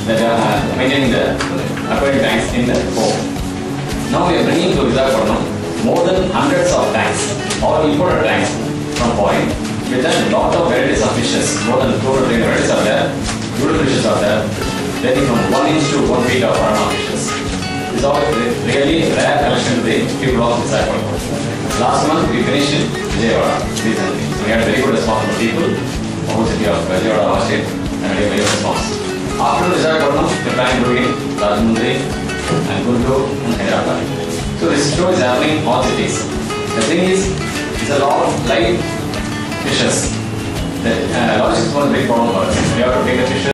that are maintaining the aquatic tanks in the home. Now we are bringing to Saagaram more than hundreds of tanks, all imported tanks from foreign, with a lot of varieties of fishes. More than 200 varieties are there, beautiful fishes are there, ranging from 1 inch to 1 feet of piranha fishes. It's all really rare collection to the people of Saagaram. Last month we finished in Vijayawada recently. So we had very good response from people from the whole city of Vijayawada state, and we had very good response. After Saagaram, we plan to do it in Rajahmundry and Guntur and Hyderabad. So this show is happening in all cities. The thing is, it's a lot of live fishes. The logistics was a big problem for us. We have to take the fishes.